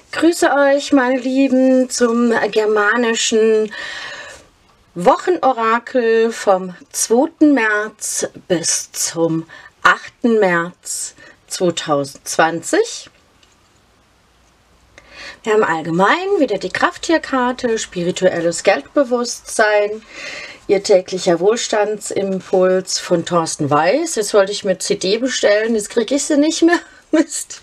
Grüße euch, meine Lieben, zum germanischen Wochenorakel vom 2. März bis zum 8. März 2020. Wir haben allgemein wieder die Krafttierkarte, spirituelles Geldbewusstsein, ihr täglicher Wohlstandsimpuls von Thorsten Weiß. Jetzt wollte ich mir CD bestellen, jetzt kriege ich sie nicht mehr. Mist.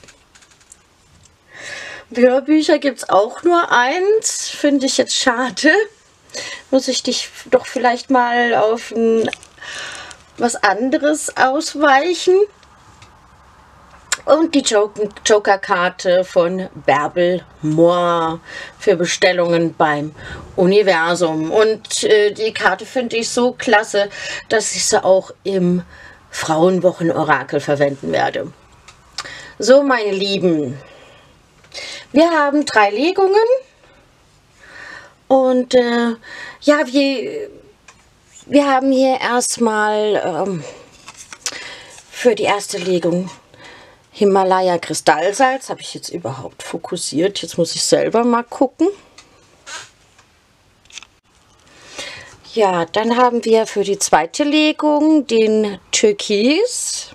Hörbücher gibt es auch nur eins, finde ich jetzt schade. Muss ich dich doch vielleicht mal auf was anderes ausweichen. Und die Joker-Karte von Bärbel Mohr für Bestellungen beim Universum. Und die Karte finde ich so klasse, dass ich sie auch im Frauenwochen-Orakel verwenden werde. So, meine Lieben. Wir haben 3 Legungen und ja, wir haben hier erstmal für die erste Legung Himalaya Kristallsalz. Habe ich jetzt überhaupt fokussiert? Jetzt muss ich selber mal gucken. Ja, dann haben wir für die zweite Legung den Türkis.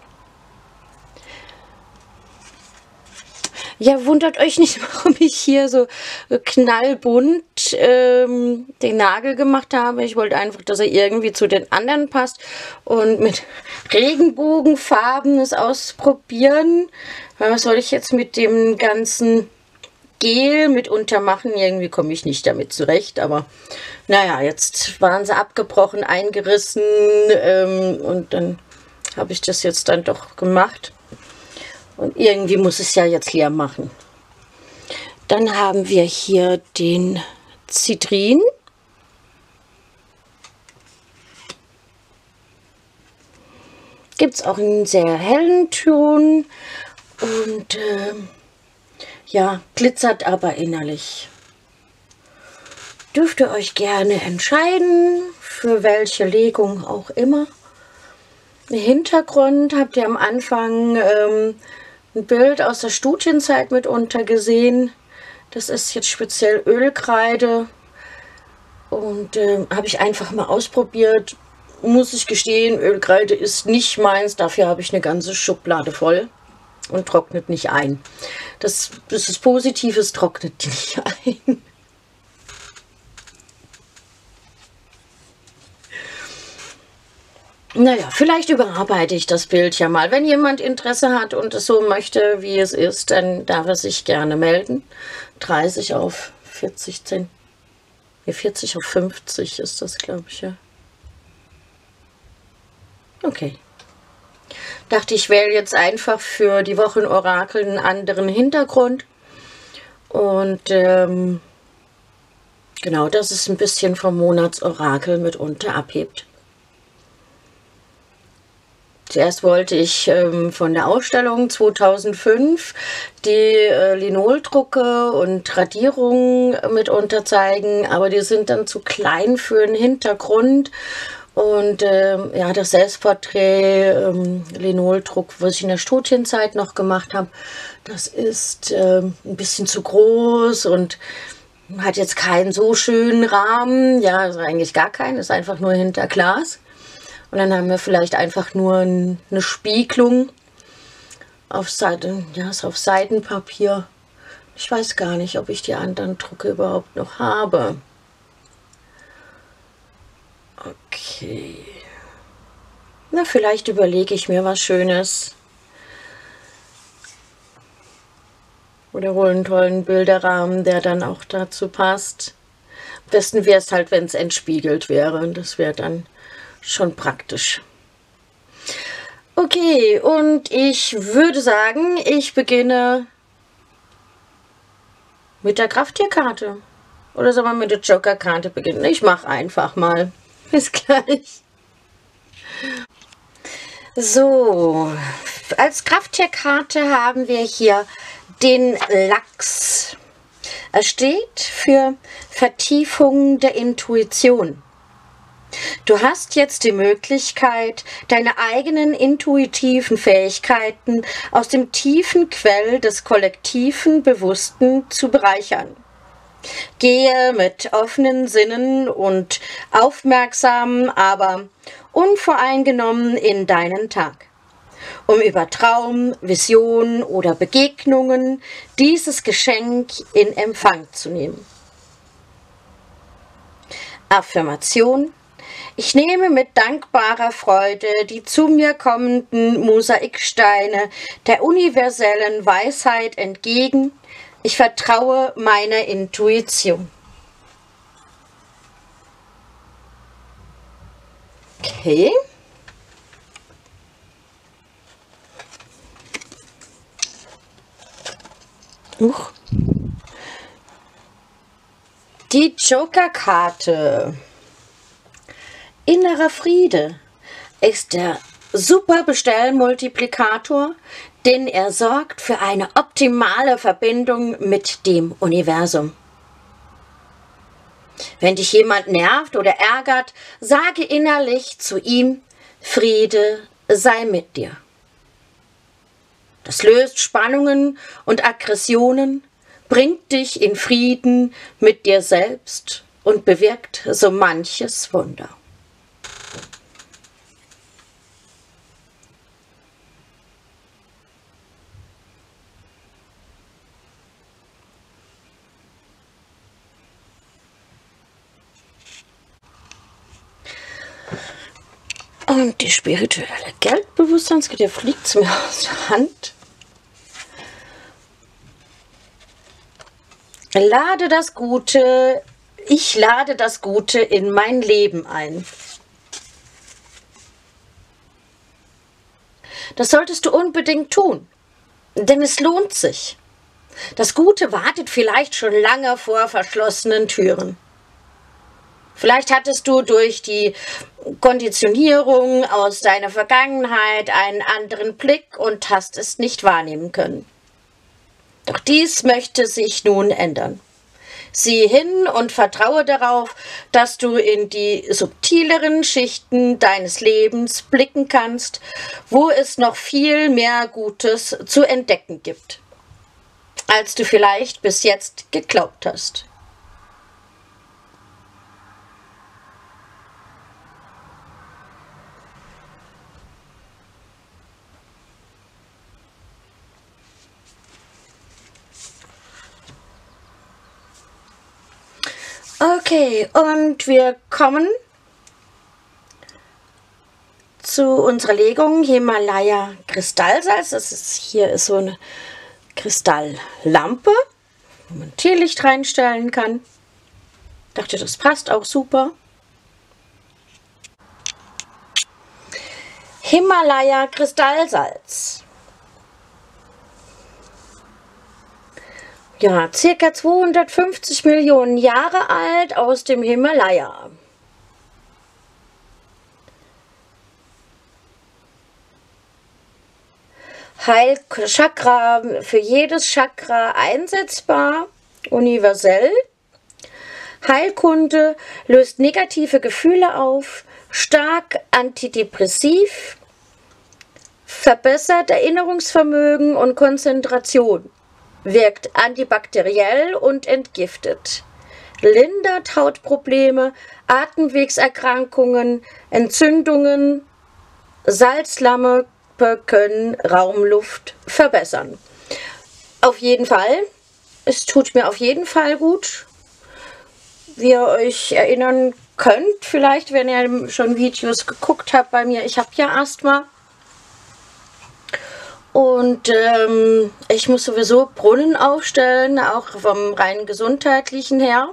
Ja, wundert euch nicht, warum ich hier so knallbunt den Nagel gemacht habe. Ich wollte einfach, dass er irgendwie zu den anderen passt und mit Regenbogenfarben es ausprobieren. Was soll ich jetzt mit dem ganzen Gel mitunter machen? Irgendwie komme ich nicht damit zurecht, aber naja, jetzt waren sie abgebrochen, eingerissen und dann habe ich das jetzt dann doch gemacht. Und irgendwie muss es ja jetzt leer machen. Dann haben wir hier den Zitrin. Gibt es auch einen sehr hellen Ton und ja, glitzert aber innerlich. Dürft ihr euch gerne entscheiden, für welche Legung auch immer. Im Hintergrund habt ihr am Anfang ein Bild aus der Studienzeit mitunter gesehen. Das ist jetzt speziell Ölkreide und habe ich einfach mal ausprobiert. Muss ich gestehen, Ölkreide ist nicht meins, dafür habe ich eine ganze Schublade voll und trocknet nicht ein. Das ist das Positive, es trocknet nicht ein. Naja, vielleicht überarbeite ich das Bild ja mal. Wenn jemand Interesse hat und es so möchte, wie es ist, dann darf er sich gerne melden. 30 auf 40 Cent. 40 auf 50 ist das, glaube ich, ja. Okay. Dachte, ich wähle jetzt einfach für die Wochenorakel einen anderen Hintergrund. Und genau, dass es ein bisschen vom Monatsorakel mitunter abhebt. Zuerst wollte ich von der Ausstellung 2005 die Linoldrucke und Radierungen mitunter zeigen, aber die sind dann zu klein für einen Hintergrund. Und ja, das Selbstporträt Linoldruck, was ich in der Studienzeit noch gemacht habe, das ist ein bisschen zu groß und hat jetzt keinen so schönen Rahmen. Ja, also eigentlich gar keinen, ist einfach nur hinter Glas. Und dann haben wir vielleicht einfach nur eine Spiegelung auf Seite, ja, ist auf Seitenpapier. Ich weiß gar nicht, ob ich die anderen Drucke überhaupt noch habe. Okay. Na, vielleicht überlege ich mir was Schönes. Oder hole einen tollen Bilderrahmen, der dann auch dazu passt. Am besten wäre es halt, wenn es entspiegelt wäre. Das wäre dann schon praktisch. Okay, und ich würde sagen, ich beginne mit der Krafttierkarte. Oder soll man mit der Joker-Karte beginnen? Ich mache einfach mal. Bis gleich. So, als Krafttierkarte haben wir hier den Lachs. Er steht für Vertiefung der Intuition. Du hast jetzt die Möglichkeit, deine eigenen intuitiven Fähigkeiten aus dem tiefen Quell des kollektiven Bewussten zu bereichern. Gehe mit offenen Sinnen und aufmerksam, aber unvoreingenommen in deinen Tag, um über Traum, Vision oder Begegnungen dieses Geschenk in Empfang zu nehmen. Affirmation: Ich nehme mit dankbarer Freude die zu mir kommenden Mosaiksteine der universellen Weisheit entgegen. Ich vertraue meiner Intuition. Okay. Die Joker-Karte. Innerer Friede ist der super Bestellmultiplikator, denn er sorgt für eine optimale Verbindung mit dem Universum. Wenn dich jemand nervt oder ärgert, sage innerlich zu ihm: Friede sei mit dir. Das löst Spannungen und Aggressionen, bringt dich in Frieden mit dir selbst und bewirkt so manches Wunder. Und die spirituelle Geldbewusstseinskette fliegt mir aus der Hand. Ich lade das Gute in mein Leben ein. Das solltest du unbedingt tun, denn es lohnt sich. Das Gute wartet vielleicht schon lange vor verschlossenen Türen. Vielleicht hattest du durch die Konditionierung aus deiner Vergangenheit einen anderen Blick und hast es nicht wahrnehmen können. Doch dies möchte sich nun ändern. Sieh hin und vertraue darauf, dass du in die subtileren Schichten deines Lebens blicken kannst, wo es noch viel mehr Gutes zu entdecken gibt, als du vielleicht bis jetzt geglaubt hast. Okay, und wir kommen zu unserer Legung Himalaya Kristallsalz. Hier ist so eine Kristalllampe, wo man Teelicht reinstellen kann. Ich dachte, das passt auch super. Himalaya Kristallsalz. Ja, circa 250 Millionen Jahre alt, aus dem Himalaya. Heilchakra, für jedes Chakra einsetzbar, universell. Heilkunde, löst negative Gefühle auf, stark antidepressiv, verbessert Erinnerungsvermögen und Konzentration. Wirkt antibakteriell und entgiftet, lindert Hautprobleme, Atemwegserkrankungen, Entzündungen, Salzlampe können Raumluft verbessern. Auf jeden Fall, es tut mir auf jeden Fall gut. Wie ihr euch erinnern könnt, vielleicht, wenn ihr schon Videos geguckt habt bei mir, ich habe ja Asthma. Und ich muss sowieso Brunnen aufstellen, auch vom rein gesundheitlichen her.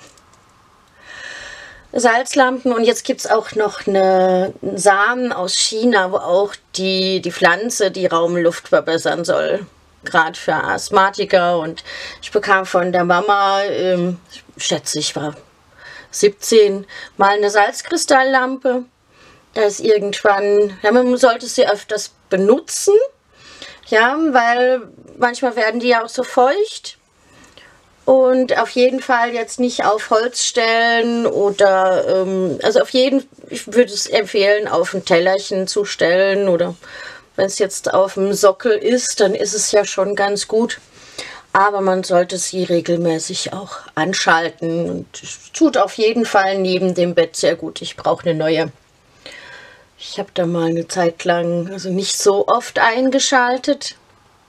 Salzlampen, und jetzt gibt es auch noch einen Samen aus China, wo auch die Pflanze die Raumluft verbessern soll. Gerade für Asthmatiker. Und ich bekam von der Mama, schätze ich war 17, mal eine Salzkristalllampe. Da ist irgendwann, ja, man sollte sie öfters benutzen. Ja, weil manchmal werden die ja auch so feucht. Und auf jeden Fall jetzt nicht auf Holz stellen oder, also auf jeden, ich würde es empfehlen, auf ein Tellerchen zu stellen, oder wenn es jetzt auf dem Sockel ist, dann ist es ja schon ganz gut. Aber man sollte sie regelmäßig auch anschalten, und es tut auf jeden Fall neben dem Bett sehr gut. Ich brauche eine neue. Ich habe da mal eine Zeit lang, also nicht so oft eingeschaltet,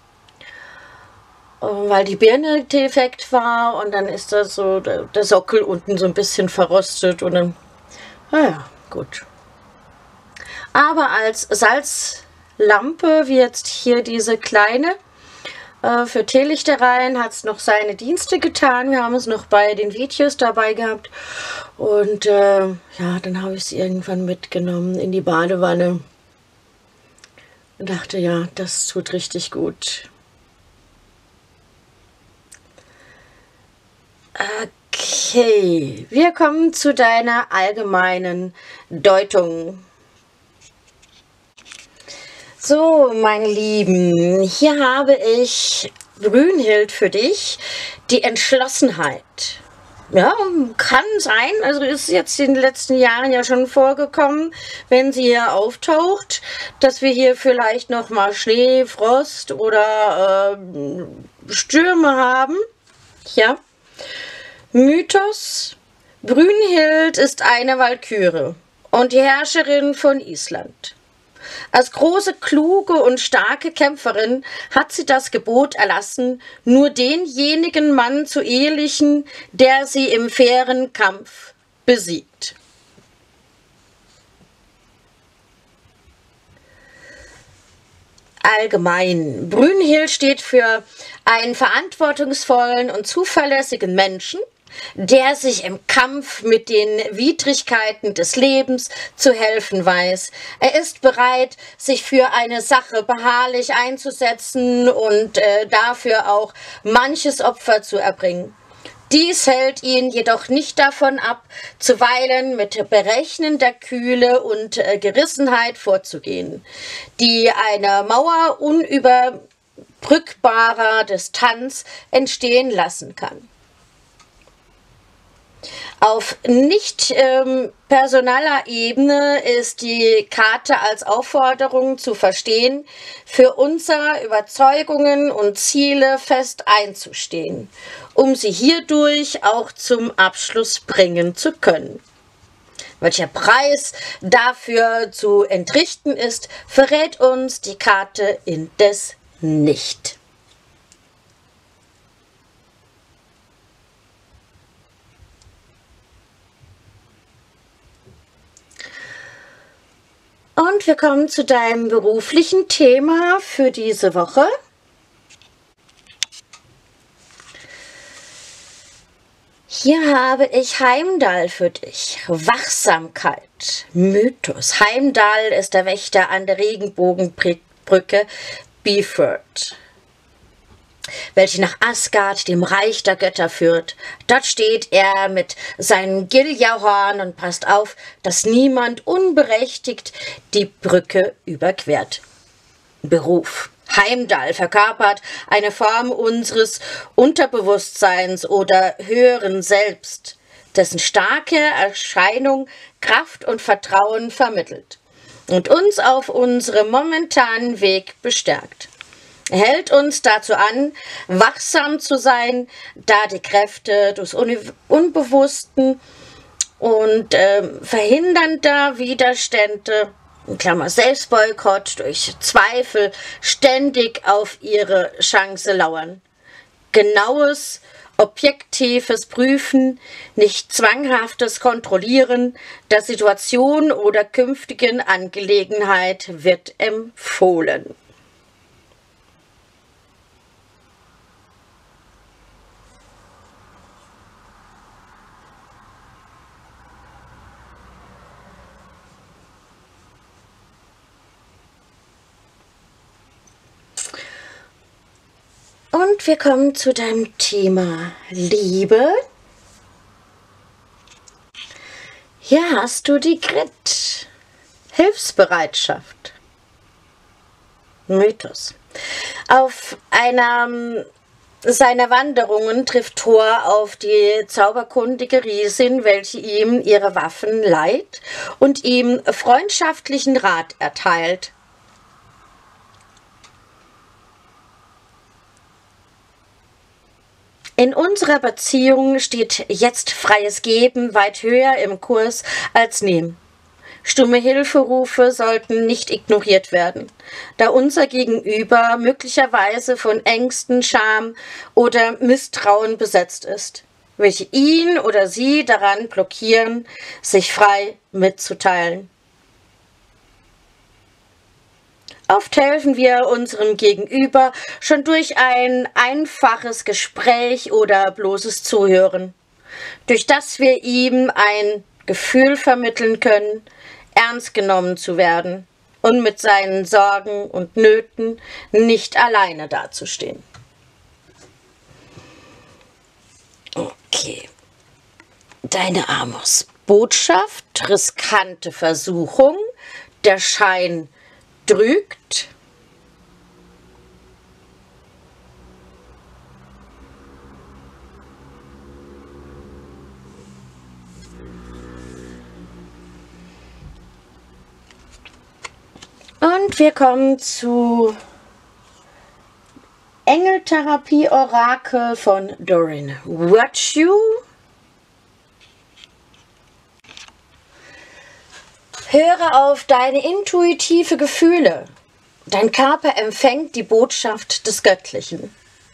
weil die Birne defekt war, und dann ist da so der Sockel unten so ein bisschen verrostet, und dann, naja, gut. Aber als Salzlampe, wie jetzt hier diese kleine, für Teelichtereien, hat es noch seine Dienste getan. Wir haben es noch bei den Videos dabei gehabt, und ja, dann habe ich es irgendwann mitgenommen in die Badewanne und dachte, ja, das tut richtig gut. Okay, wir kommen zu deiner allgemeinen Deutung. So, meine Lieben, hier habe ich Brünnhild für dich, die Entschlossenheit. Ja, kann sein, also ist jetzt in den letzten Jahren ja schon vorgekommen, wenn sie hier auftaucht, dass wir hier vielleicht noch mal Schnee, Frost oder Stürme haben. Ja. Mythos: Brünnhild ist eine Walküre und die Herrscherin von Island. Als große, kluge und starke Kämpferin hat sie das Gebot erlassen, nur denjenigen Mann zu ehelichen, der sie im fairen Kampf besiegt. Allgemein. Brünnhild steht für einen verantwortungsvollen und zuverlässigen Menschen, der sich im Kampf mit den Widrigkeiten des Lebens zu helfen weiß. Er ist bereit, sich für eine Sache beharrlich einzusetzen und dafür auch manches Opfer zu erbringen. Dies hält ihn jedoch nicht davon ab, zuweilen mit berechnender Kühle und Gerissenheit vorzugehen, die eine Mauer unüberbrückbarer Distanz entstehen lassen kann. Auf nicht personaler Ebene ist die Karte als Aufforderung zu verstehen, für unsere Überzeugungen und Ziele fest einzustehen, um sie hierdurch auch zum Abschluss bringen zu können. Welcher Preis dafür zu entrichten ist, verrät uns die Karte indes nicht. Und wir kommen zu deinem beruflichen Thema für diese Woche. Hier habe ich Heimdall für dich. Wachsamkeit. Mythos. Heimdall ist der Wächter an der Regenbogenbrücke Bifrost, welche nach Asgard, dem Reich der Götter, führt. Dort steht er mit seinem Giljahorn und passt auf, dass niemand unberechtigt die Brücke überquert. Beruf. Heimdall verkörpert eine Form unseres Unterbewusstseins oder höheren Selbst, dessen starke Erscheinung Kraft und Vertrauen vermittelt und uns auf unserem momentanen Weg bestärkt. Er hält uns dazu an, wachsam zu sein, da die Kräfte des Unbewussten und verhindernder Widerstände, in Klammer Selbstboykott, durch Zweifel ständig auf ihre Chance lauern. Genaues, objektives Prüfen, nicht zwanghaftes Kontrollieren der Situation oder künftigen Angelegenheit wird empfohlen. Und wir kommen zu deinem Thema Liebe. Hier hast du die Grit. Hilfsbereitschaft. Mythos. Auf einer seiner Wanderungen trifft Thor auf die zauberkundige Riesin, welche ihm ihre Waffen leiht und ihm freundschaftlichen Rat erteilt. In unserer Beziehung steht jetzt freies Geben weit höher im Kurs als Nehmen. Stumme Hilferufe sollten nicht ignoriert werden, da unser Gegenüber möglicherweise von Ängsten, Scham oder Misstrauen besetzt ist, welche ihn oder sie daran blockieren, sich frei mitzuteilen. Oft helfen wir unserem Gegenüber schon durch ein einfaches Gespräch oder bloßes Zuhören, durch das wir ihm ein Gefühl vermitteln können, ernst genommen zu werden und mit seinen Sorgen und Nöten nicht alleine dazustehen. Okay. Deine Amos. Botschaft, riskante Versuchung, der Schein trügt. Und wir kommen zu Engeltherapie-Orakel von Doreen Virtue. Höre auf deine intuitive Gefühle. Dein Körper empfängt die Botschaft des Göttlichen.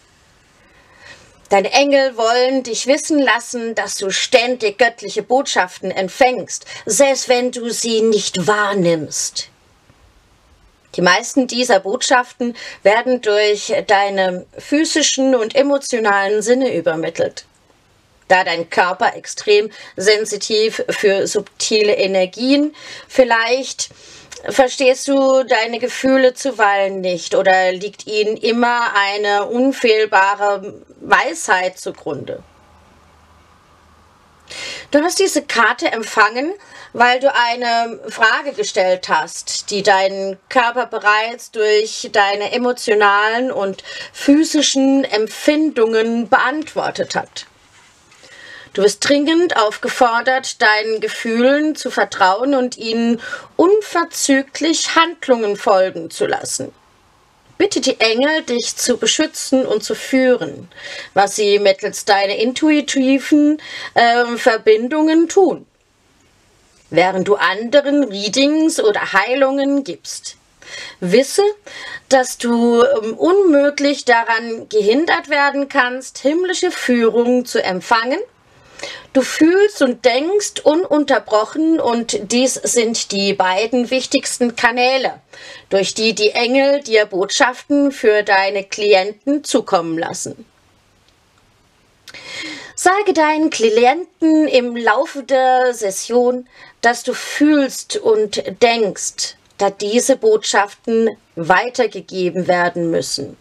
Deine Engel wollen dich wissen lassen, dass du ständig göttliche Botschaften empfängst, selbst wenn du sie nicht wahrnimmst. Die meisten dieser Botschaften werden durch deine physischen und emotionalen Sinne übermittelt. Da dein Körper extrem sensitiv für subtile Energien, vielleicht verstehst du deine Gefühle zuweilen nicht oder liegt ihnen immer eine unfehlbare Weisheit zugrunde. Du hast diese Karte empfangen, weil du eine Frage gestellt hast, die deinen Körper bereits durch deine emotionalen und physischen Empfindungen beantwortet hat. Du bist dringend aufgefordert, deinen Gefühlen zu vertrauen und ihnen unverzüglich Handlungen folgen zu lassen. Bitte die Engel, dich zu beschützen und zu führen, was sie mittels deiner intuitiven Verbindungen tun, während du anderen Readings oder Heilungen gibst. Wisse, dass du unmöglich daran gehindert werden kannst, himmlische Führung zu empfangen. Du fühlst und denkst ununterbrochen und dies sind die beiden wichtigsten Kanäle, durch die die Engel dir Botschaften für deine Klienten zukommen lassen. Sage deinen Klienten im Laufe der Session, dass du fühlst und denkst, da diese Botschaften weitergegeben werden müssen.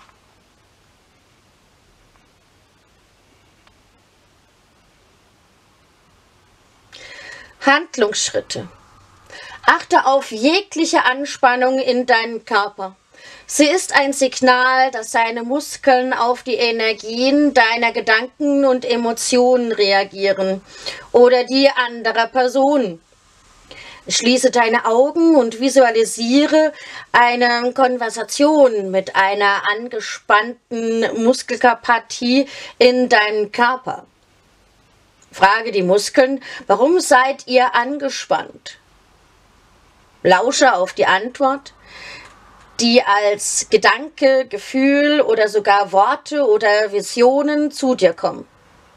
Handlungsschritte. Achte auf jegliche Anspannung in deinem Körper. Sie ist ein Signal, dass deine Muskeln auf die Energien deiner Gedanken und Emotionen reagieren oder die anderer Personen. Schließe deine Augen und visualisiere eine Konversation mit einer angespannten Muskelpartie in deinem Körper. Frage die Muskeln, warum seid ihr angespannt? Lausche auf die Antwort, die als Gedanke, Gefühl oder sogar Worte oder Visionen zu dir kommen.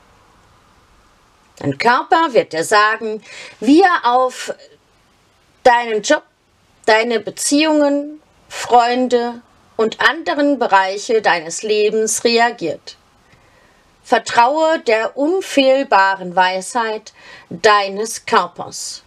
Dein Körper wird dir sagen, wie er auf deinen Job, deine Beziehungen, Freunde und anderen Bereiche deines Lebens reagiert. Vertraue der unfehlbaren Weisheit deines Körpers.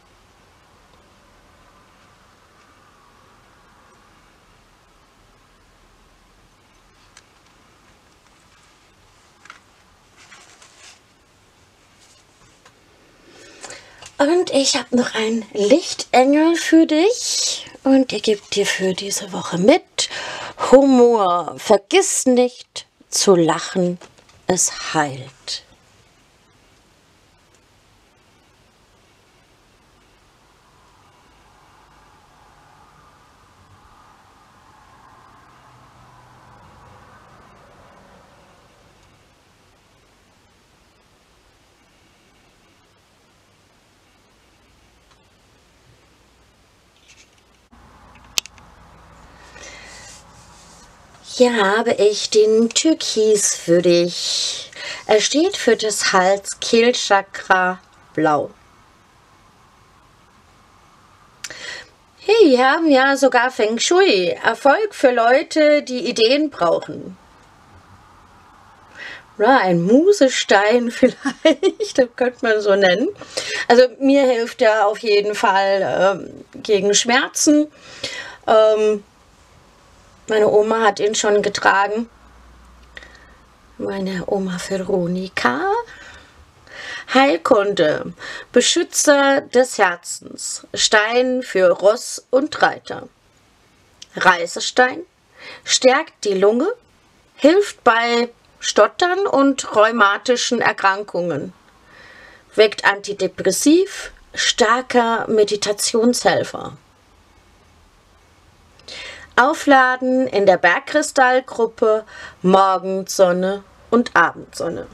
Und ich habe noch einen Lichtengel für dich und der gibt dir für diese Woche mit: Humor. Vergiss nicht zu lachen, es heilt. Hier habe ich den Türkis für dich. Er steht für das Hals-Kehlchakra blau. Hey, wir haben ja sogar Feng Shui. Erfolg für Leute, die Ideen brauchen. Ja, ein Musestein vielleicht, das könnte man so nennen. Also mir hilft er auf jeden Fall gegen Schmerzen. Meine Oma hat ihn schon getragen. Meine Oma Veronika. Heilkunde, Beschützer des Herzens, Stein für Ross und Reiter. Reisestein, stärkt die Lunge, hilft bei Stottern und rheumatischen Erkrankungen, wirkt antidepressiv, starker Meditationshelfer. Aufladen in der Bergkristallgruppe Morgensonne und Abendsonne.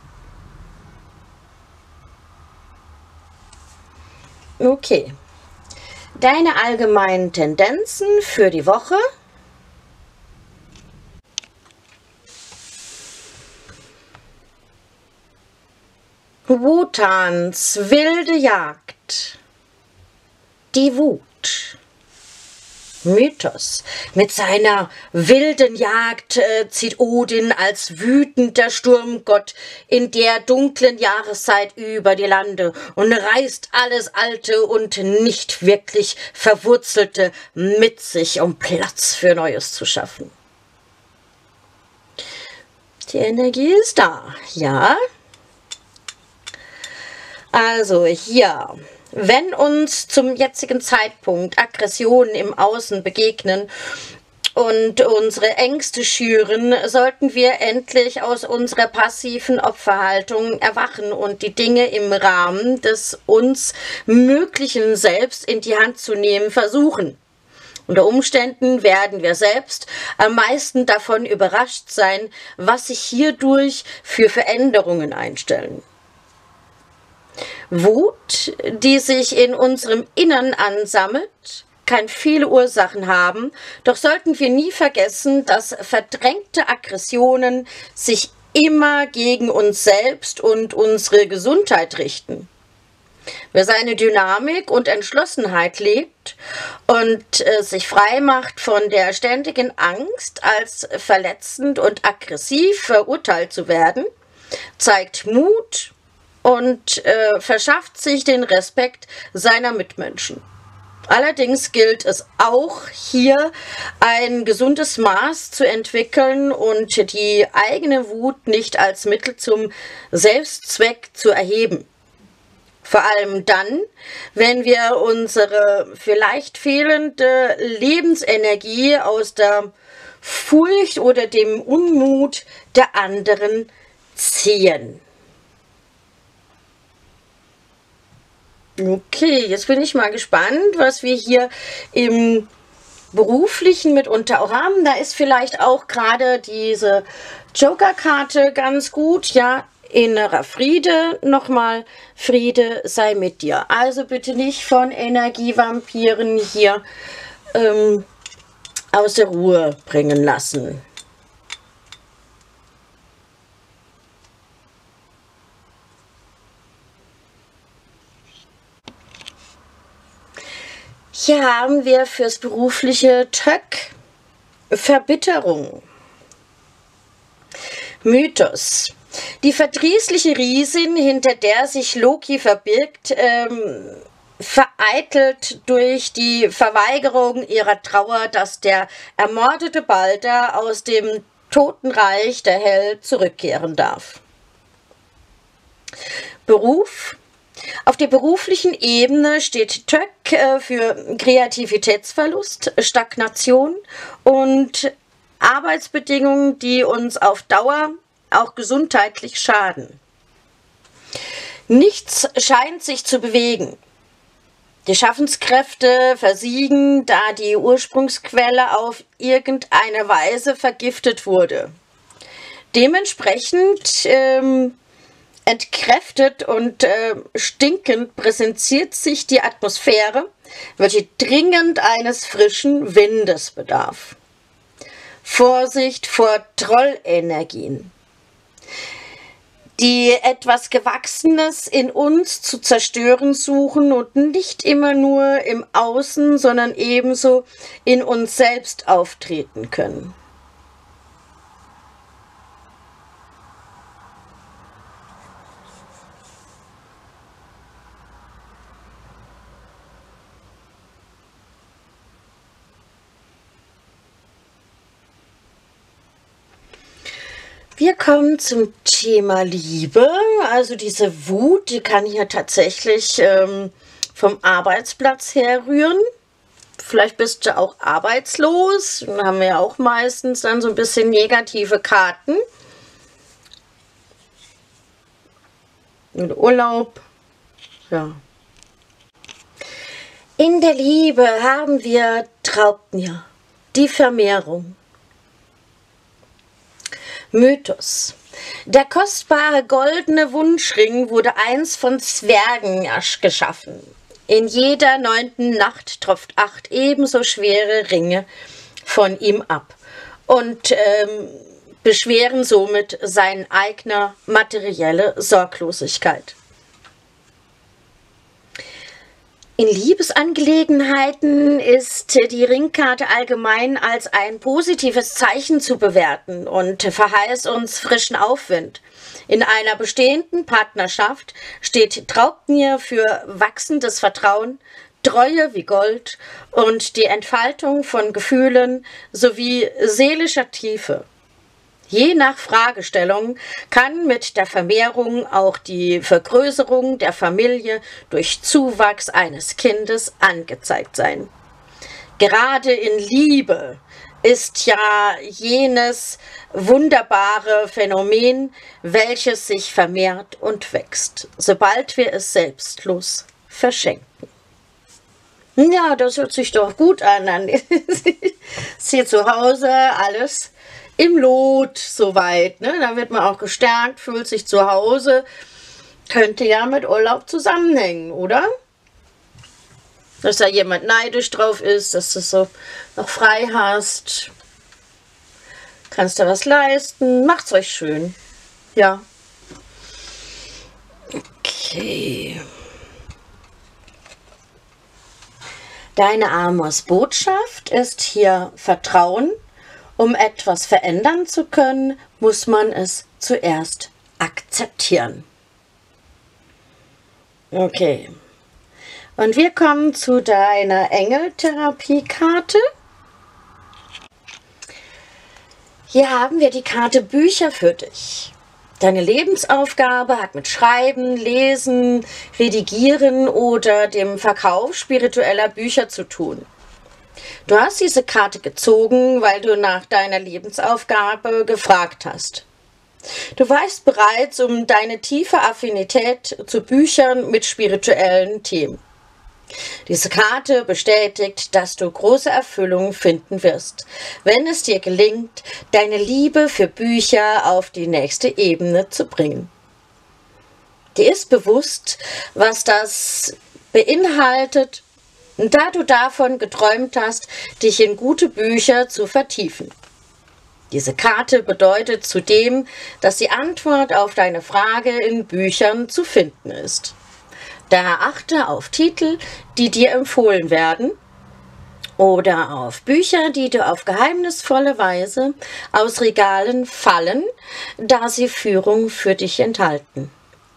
Okay, deine allgemeinen Tendenzen für die Woche. Wutans wilde Jagd. Die Wut. Mythos. Mit seiner wilden Jagd zieht Odin als wütender Sturmgott in der dunklen Jahreszeit über die Lande und reißt alles Alte und nicht wirklich Verwurzelte mit sich, um Platz für Neues zu schaffen. Die Energie ist da, ja. Also hier. Wenn uns zum jetzigen Zeitpunkt Aggressionen im Außen begegnen und unsere Ängste schüren, sollten wir endlich aus unserer passiven Opferhaltung erwachen und die Dinge im Rahmen des uns Möglichen selbst in die Hand zu nehmen versuchen. Unter Umständen werden wir selbst am meisten davon überrascht sein, was sich hierdurch für Veränderungen einstellen. Wut, die sich in unserem Innern ansammelt, kann viele Ursachen haben, doch sollten wir nie vergessen, dass verdrängte Aggressionen sich immer gegen uns selbst und unsere Gesundheit richten. Wer seine Dynamik und Entschlossenheit lebt und sich frei macht von der ständigen Angst, als verletzend und aggressiv verurteilt zu werden, zeigt Mut und verschafft sich den Respekt seiner Mitmenschen. Allerdings gilt es auch, hier ein gesundes Maß zu entwickeln und die eigene Wut nicht als Mittel zum Selbstzweck zu erheben. Vor allem dann, wenn wir unsere vielleicht fehlende Lebensenergie aus der Furcht oder dem Unmut der anderen ziehen. Okay, jetzt bin ich mal gespannt, was wir hier im Beruflichen mitunter auch haben. Da ist vielleicht auch gerade diese Joker-Karte ganz gut, ja. Innerer Friede, nochmal, Friede sei mit dir. Also bitte nicht von Energievampiren hier aus der Ruhe bringen lassen. Hier haben wir fürs berufliche Töck Verbitterung. Mythos. Die verdrießliche Riesin, hinter der sich Loki verbirgt, vereitelt durch die Verweigerung ihrer Trauer, dass der ermordete Balder aus dem Totenreich der Hel zurückkehren darf. Beruf. Auf der beruflichen Ebene steht Töck für Kreativitätsverlust, Stagnation und Arbeitsbedingungen, die uns auf Dauer auch gesundheitlich schaden. Nichts scheint sich zu bewegen. Die Schaffenskräfte versiegen, da die Ursprungsquelle auf irgendeine Weise vergiftet wurde. Dementsprechend entkräftet und stinkend präsentiert sich die Atmosphäre, welche dringend eines frischen Windes bedarf. Vorsicht vor Trollenergien, die etwas Gewachsenes in uns zu zerstören suchen und nicht immer nur im Außen, sondern ebenso in uns selbst auftreten können. Wir kommen zum Thema Liebe. Also diese Wut, die kann hier tatsächlich vom Arbeitsplatz her rühren. Vielleicht bist du auch arbeitslos. Dann haben wir ja auch meistens dann so ein bisschen negative Karten. Und Urlaub. Ja. In der Liebe haben wir Traubtnja, die Vermehrung. Mythos. Der kostbare goldene Wunschring wurde einst von Zwergen geschaffen. In jeder 9. Nacht tropft 8 ebenso schwere Ringe von ihm ab und beschweren somit seine eigene materielle Sorglosigkeit. In Liebesangelegenheiten ist die Ringkarte allgemein als ein positives Zeichen zu bewerten und verheißt uns frischen Aufwind. In einer bestehenden Partnerschaft steht Traubtnja für wachsendes Vertrauen, Treue wie Gold und die Entfaltung von Gefühlen sowie seelischer Tiefe. Je nach Fragestellung kann mit der Vermehrung auch die Vergrößerung der Familie durch Zuwachs eines Kindes angezeigt sein. Gerade in Liebe ist ja jenes wunderbare Phänomen, welches sich vermehrt und wächst, sobald wir es selbstlos verschenken. Ja, das hört sich doch gut an. Ist hier zu Hause alles im Lot soweit, ne? Da wird man auch gestärkt, fühlt sich zu Hause. Könnte ja mit Urlaub zusammenhängen, oder? Dass da jemand neidisch drauf ist, dass du so noch frei hast. Kannst du was leisten, macht's euch schön. Ja. Okay. Deine Amors Botschaft ist hier Vertrauen. Um etwas verändern zu können, muss man es zuerst akzeptieren. Okay. Und wir kommen zu deiner Engeltherapie-Karte. Hier haben wir die Karte Bücher für dich. Deine Lebensaufgabe hat mit Schreiben, Lesen, Redigieren oder dem Verkauf spiritueller Bücher zu tun. Du hast diese Karte gezogen, weil du nach deiner Lebensaufgabe gefragt hast. Du weißt bereits um deine tiefe Affinität zu Büchern mit spirituellen Themen. Diese Karte bestätigt, dass du große Erfüllung finden wirst, wenn es dir gelingt, deine Liebe für Bücher auf die nächste Ebene zu bringen. Dir ist bewusst, was das beinhaltet, da du davon geträumt hast, dich in gute Bücher zu vertiefen. Diese Karte bedeutet zudem, dass die Antwort auf deine Frage in Büchern zu finden ist. Daher achte auf Titel, die dir empfohlen werden, oder auf Bücher, die du auf geheimnisvolle Weise aus Regalen fallen, da sie Führung für dich enthalten.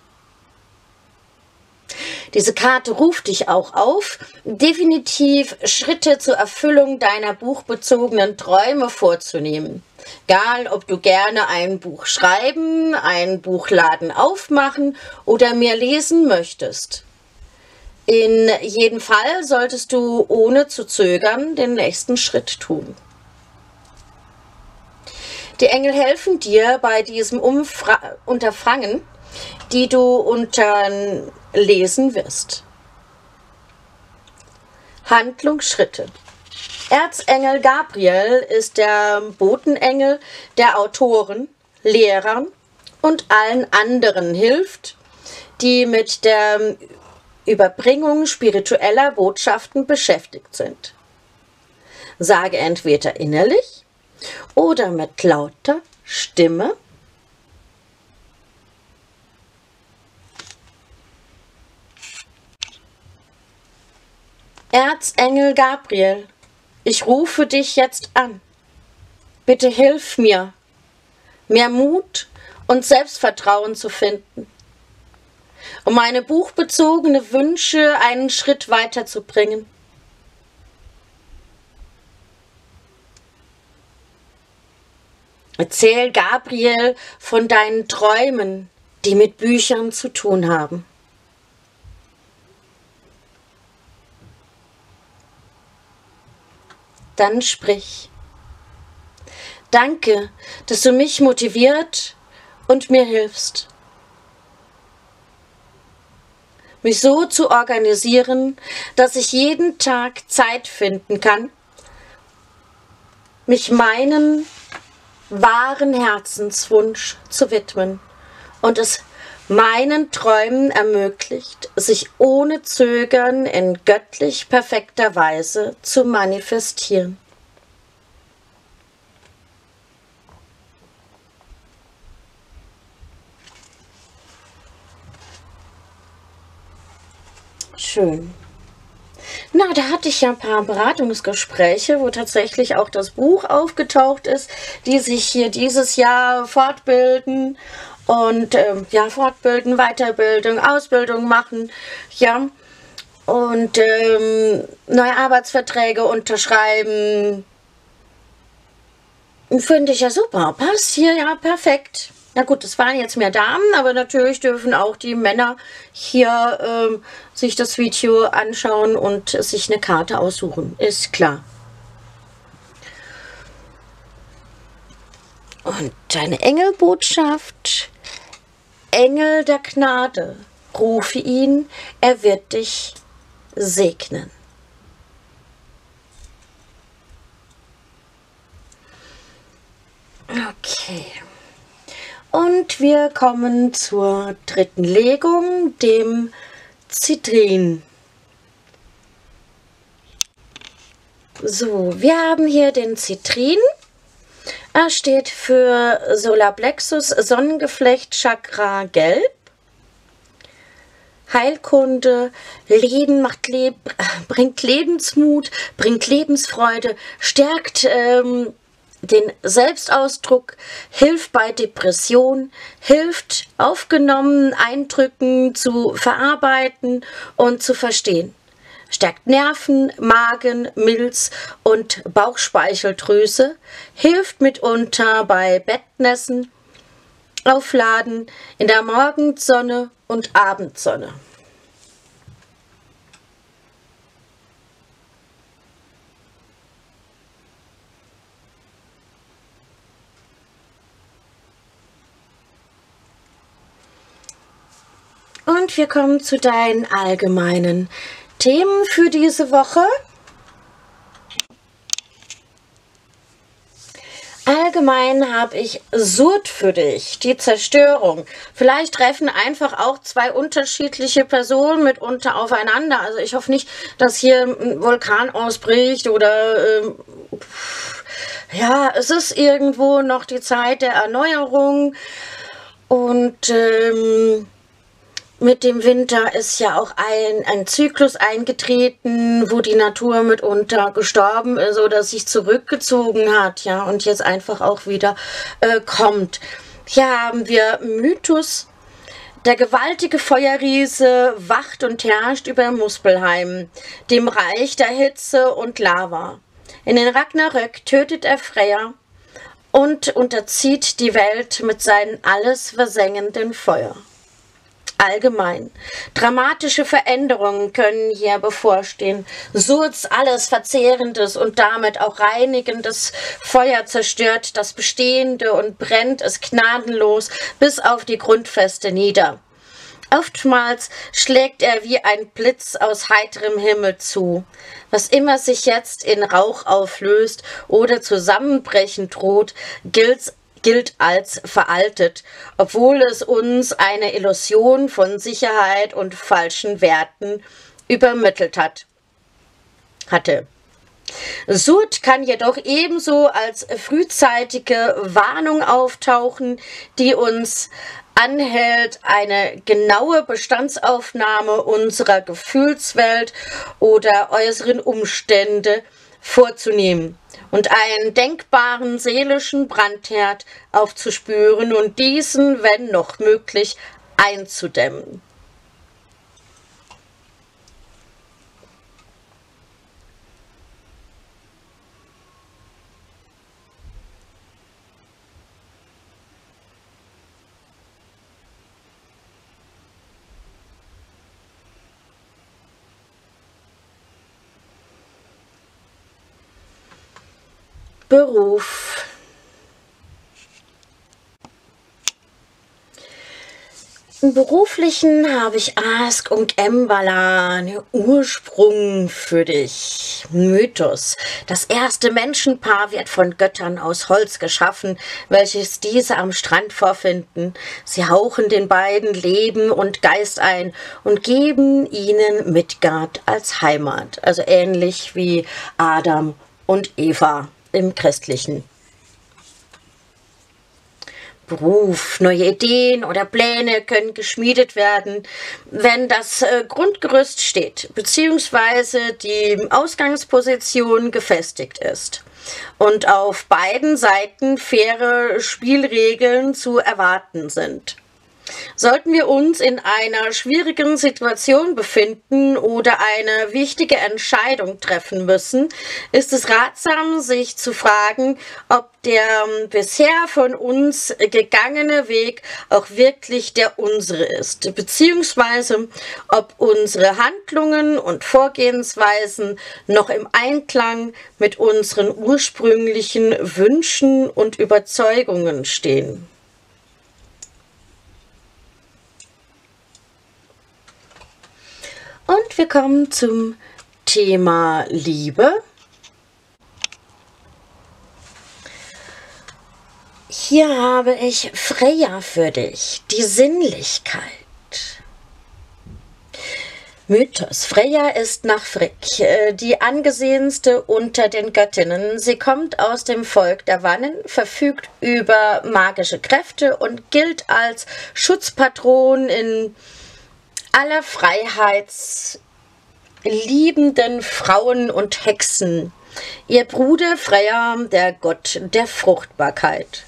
Diese Karte ruft dich auch auf, definitiv Schritte zur Erfüllung deiner buchbezogenen Träume vorzunehmen. Egal, ob du gerne ein Buch schreiben, einen Buchladen aufmachen oder mehr lesen möchtest. In jedem Fall solltest du ohne zu zögern den nächsten Schritt tun. Die Engel helfen dir bei diesem Unterfangen, die du unterlesen wirst. Handlungsschritte. Erzengel Gabriel ist der Botenengel, der Autoren, Lehrern und allen anderen hilft, die mit der Überbringung spiritueller Botschaften beschäftigt sind. Sage entweder innerlich oder mit lauter Stimme: Erzengel Gabriel, ich rufe dich jetzt an. Bitte hilf mir, mehr Mut und Selbstvertrauen zu finden, um meine buchbezogene Wünsche einen Schritt weiterzubringen. Erzähl Gabriel von deinen Träumen, die mit Büchern zu tun haben. Dann sprich: Danke, dass du mich motiviert und mir hilfst, mich so zu organisieren, dass ich jeden Tag Zeit finden kann, mich meinen wahren Herzenswunsch zu widmen und es meinen Träumen ermöglicht, sich ohne Zögern in göttlich perfekter Weise zu manifestieren. Schön. Na, da hatte ich ja ein paar Beratungsgespräche, wo tatsächlich auch das Buch aufgetaucht ist, die sich hier dieses Jahr fortbilden und ja, fortbilden, Weiterbildung, Ausbildung machen, ja, und neue Arbeitsverträge unterschreiben. Finde ich ja super, passt hier ja perfekt. Na gut, es waren jetzt mehr Damen, aber natürlich dürfen auch die Männer hier sich das Video anschauen und sich eine Karte aussuchen, ist klar. Und deine Engelbotschaft: Engel der Gnade, rufe ihn, er wird dich segnen. Okay. Und wir kommen zur dritten Legung, dem Zitrin. So, wir haben hier den Zitrin. Er steht für Solarplexus, Sonnengeflecht, Chakra Gelb. Heilkunde, Leben bringt Lebensmut, bringt Lebensfreude, stärkt den Selbstausdruck, hilft bei Depression, hilft aufgenommenen Eindrücken zu verarbeiten und zu verstehen, stärkt Nerven, Magen, Milz und Bauchspeicheldrüse, hilft mitunter bei Bettnässen, Aufladen in der Morgensonne und Abendsonne. Und wir kommen zu deinen allgemeinen Themen für diese Woche. Allgemein habe ich Sud für dich, die Zerstörung. Vielleicht treffen einfach auch zwei unterschiedliche Personen mitunter aufeinander. Also ich hoffe nicht, dass hier ein Vulkan ausbricht oder ja, es ist irgendwo noch die Zeit der Erneuerung und mit dem Winter ist ja auch ein Zyklus eingetreten, wo die Natur mitunter gestorben ist oder sich zurückgezogen hat, ja, und jetzt einfach auch wieder kommt. Hier haben wir Mythos. Der gewaltige Feuerriese wacht und herrscht über Muspelheim, dem Reich der Hitze und Lava. In den Ragnarök tötet er Freya und unterzieht die Welt mit seinem alles versengenden Feuer. allgemein. Dramatische Veränderungen können hier bevorstehen. Surz, alles Verzehrendes und damit auch Reinigendes Feuer zerstört das Bestehende und brennt es gnadenlos bis auf die Grundfeste nieder. Oftmals schlägt er wie ein Blitz aus heiterem Himmel zu. Was immer sich jetzt in Rauch auflöst oder zusammenbrechen droht, gilt als veraltet, obwohl es uns eine Illusion von Sicherheit und falschen Werten übermittelt hatte. Sud kann jedoch ebenso als frühzeitige Warnung auftauchen, die uns anhält, eine genaue Bestandsaufnahme unserer Gefühlswelt oder äußeren Umstände vorzunehmen und einen denkbaren seelischen Brandherd aufzuspüren und diesen, wenn noch möglich, einzudämmen. Beruf. Im Beruflichen habe ich Ask und Embala, der Ursprung für dich. Mythos. Das erste Menschenpaar wird von Göttern aus Holz geschaffen, welches diese am Strand vorfinden. Sie hauchen den beiden Leben und Geist ein und geben ihnen Midgard als Heimat. Also ähnlich wie Adam und Eva im Christlichen. Beruf, neue Ideen oder Pläne können geschmiedet werden, wenn das Grundgerüst steht, beziehungsweise die Ausgangsposition gefestigt ist und auf beiden Seiten faire Spielregeln zu erwarten sind. Sollten wir uns in einer schwierigen Situation befinden oder eine wichtige Entscheidung treffen müssen, ist es ratsam, sich zu fragen, ob der bisher von uns gegangene Weg auch wirklich der unsere ist, beziehungsweise ob unsere Handlungen und Vorgehensweisen noch im Einklang mit unseren ursprünglichen Wünschen und Überzeugungen stehen. Und wir kommen zum Thema Liebe. Hier habe ich Freya für dich, die Sinnlichkeit. Mythos. Freya ist nach Frigg die angesehenste unter den Göttinnen. Sie kommt aus dem Volk der Wannen, verfügt über magische Kräfte und gilt als Schutzpatron in aller freiheitsliebenden Frauen und Hexen. Ihr Bruder Freya, der Gott der Fruchtbarkeit.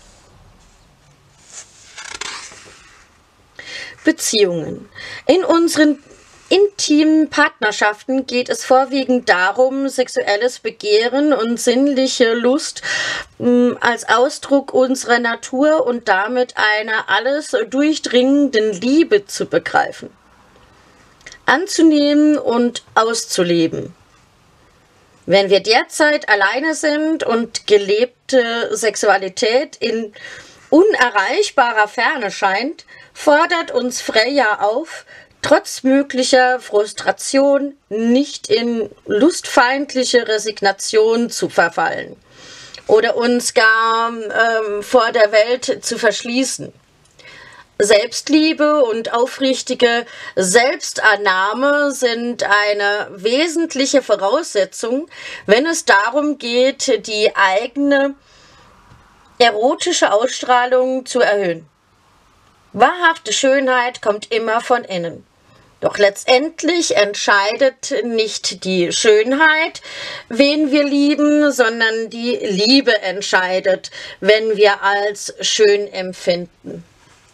Beziehungen. In unseren intimen Partnerschaften geht es vorwiegend darum, sexuelles Begehren und sinnliche Lust als Ausdruck unserer Natur und damit einer alles durchdringenden Liebe zu begreifen, anzunehmen und auszuleben. Wenn wir derzeit alleine sind und gelebte Sexualität in unerreichbarer Ferne scheint, fordert uns Freya auf, trotz möglicher Frustration nicht in lustfeindliche Resignation zu verfallen oder uns gar vor der Welt zu verschließen. Selbstliebe und aufrichtige Selbstannahme sind eine wesentliche Voraussetzung, wenn es darum geht, die eigene erotische Ausstrahlung zu erhöhen. Wahrhafte Schönheit kommt immer von innen. Doch letztendlich entscheidet nicht die Schönheit, wen wir lieben, sondern die Liebe entscheidet, wenn wir als schön empfinden.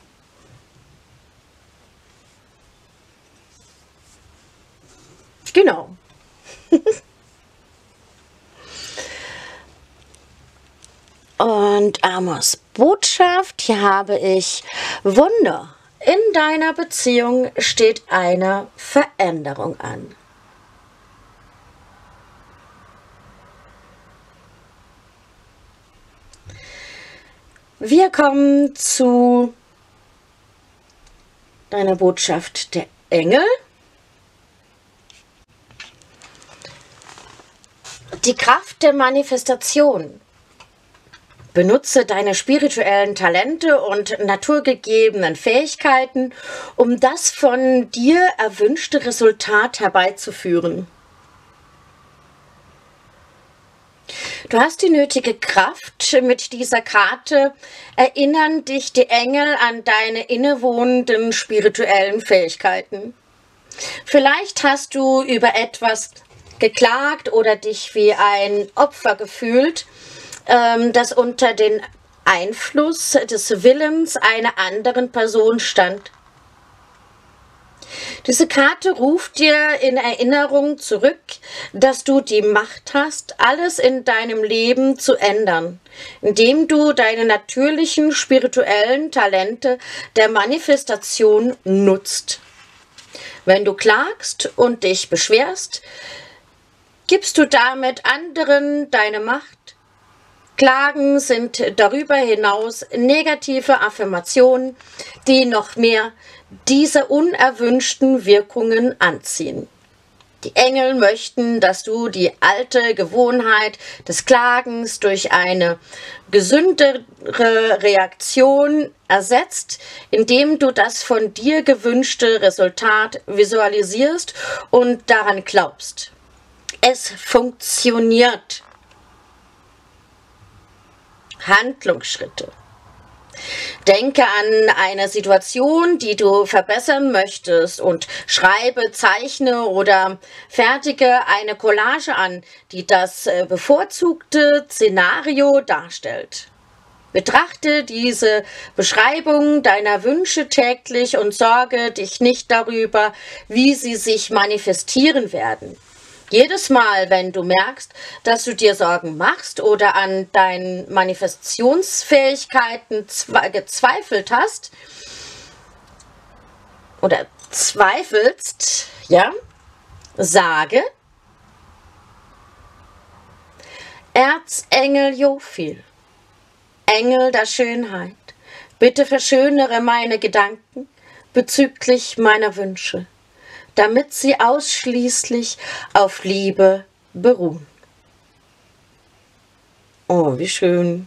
Genau. Und Amos Botschaft, hier habe ich Wunder in deiner Beziehung steht eine Veränderung an. Wir kommen zu deiner Botschaft der Engel. Die Kraft der Manifestation. Benutze deine spirituellen Talente und naturgegebenen Fähigkeiten, um das von dir erwünschte Resultat herbeizuführen. Du hast die nötige Kraft. Mit dieser Karte erinnern dich die Engel an deine innewohnenden spirituellen Fähigkeiten. Vielleicht hast du über etwas geklagt oder dich wie ein Opfer gefühlt, das unter den Einfluss des Willens einer anderen Person stand. Diese Karte ruft dir in Erinnerung zurück, dass du die Macht hast, alles in deinem Leben zu ändern, indem du deine natürlichen spirituellen Talente der Manifestation nutzt. Wenn du klagst und dich beschwerst, gibst du damit anderen deine Macht. Klagen sind darüber hinaus negative Affirmationen, die noch mehr diese unerwünschten Wirkungen anziehen. Die Engel möchten, dass du die alte Gewohnheit des Klagens durch eine gesündere Reaktion ersetzt, indem du das von dir gewünschte Resultat visualisierst und daran glaubst. Es funktioniert. Handlungsschritte. Denke an eine Situation, die du verbessern möchtest und schreibe, zeichne oder fertige eine Collage an, die das bevorzugte Szenario darstellt. Betrachte diese Beschreibung deiner Wünsche täglich und sorge dich nicht darüber, wie sie sich manifestieren werden. Jedes Mal, wenn du merkst, dass du dir Sorgen machst oder an deinen Manifestationsfähigkeiten gezweifelt hast oder zweifelst, ja, sage: Erzengel Jophiel, Engel der Schönheit, bitte verschönere meine Gedanken bezüglich meiner Wünsche, damit sie ausschließlich auf Liebe beruhen. Oh, wie schön.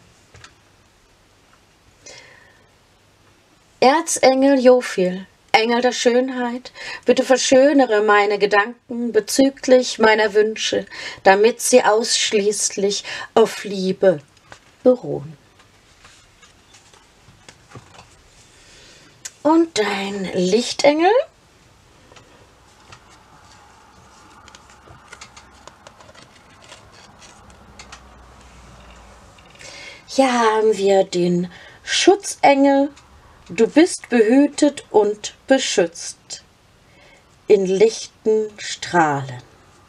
Erzengel Jophiel, Engel der Schönheit, bitte verschönere meine Gedanken bezüglich meiner Wünsche, damit sie ausschließlich auf Liebe beruhen. Und dein Lichtengel? Hier haben wir den Schutzengel. Du bist behütet und beschützt in lichten Strahlen.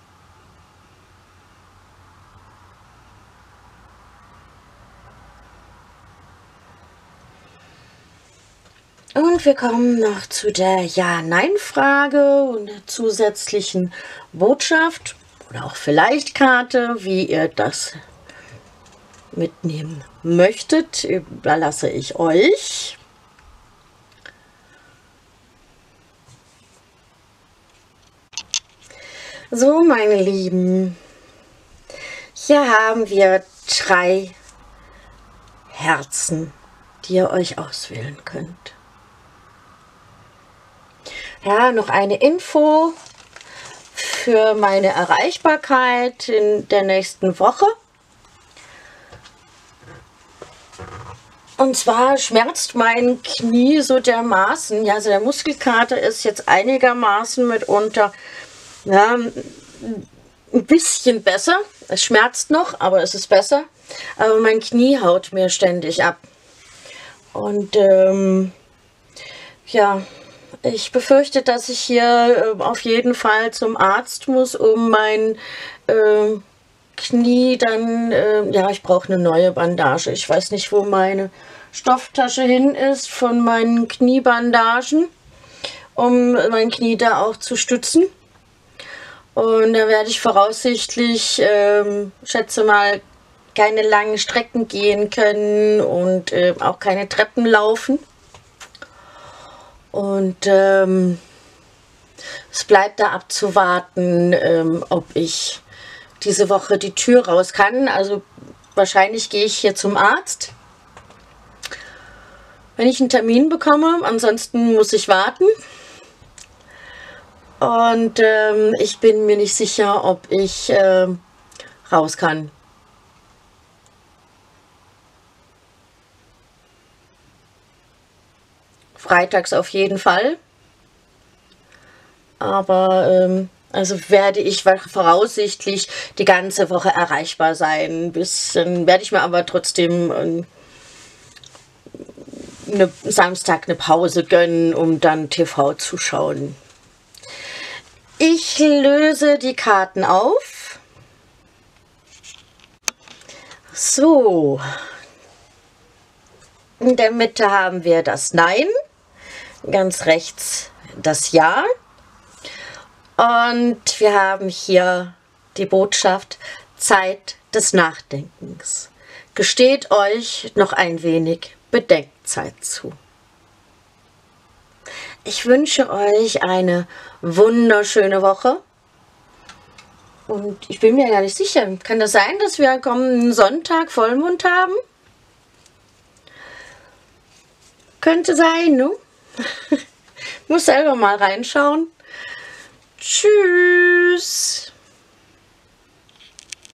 Und wir kommen noch zu der Ja-Nein-Frage und der zusätzlichen Botschaft oder auch vielleicht Karte, wie ihr das mitnehmen möchtet, überlasse ich euch. So, meine Lieben, hier haben wir 3 Herzen, die ihr euch auswählen könnt. Ja, noch eine Info für meine Erreichbarkeit in der nächsten Woche. Und zwar schmerzt mein Knie so dermaßen, ja, also der Muskelkater ist jetzt einigermaßen mitunter, ja, ein bisschen besser. Es schmerzt noch, aber es ist besser. Aber mein Knie haut mir ständig ab. Und ja, ich befürchte, dass ich hier auf jeden Fall zum Arzt muss, um mein Knie dann, ja, ich brauche eine neue Bandage. Ich weiß nicht, wo meine Stofftasche hin ist von meinen Kniebandagen, um mein Knie da auch zu stützen. Und da werde ich voraussichtlich, schätze mal, keine langen Strecken gehen können und auch keine Treppen laufen. Und es bleibt da abzuwarten, ob ich diese Woche die Tür raus kann. Also wahrscheinlich gehe ich hier zum Arzt, wenn ich einen Termin bekomme. Ansonsten muss ich warten. Und ich bin mir nicht sicher, ob ich raus kann. Freitags auf jeden Fall. Aber also werde ich voraussichtlich die ganze Woche erreichbar sein. Dann werde ich mir aber trotzdem Samstag eine Pause gönnen, um dann TV zu schauen. Ich löse die Karten auf. So. In der Mitte haben wir das Nein. Ganz rechts das Ja. Und wir haben hier die Botschaft: Zeit des Nachdenkens. Gesteht euch noch ein wenig Bedenkzeit zu. Ich wünsche euch eine wunderschöne Woche. Und ich bin mir gar nicht sicher. Kann das sein, dass wir kommenden Sonntag Vollmond haben? Könnte sein, ne? Muss selber mal reinschauen. Tschüss.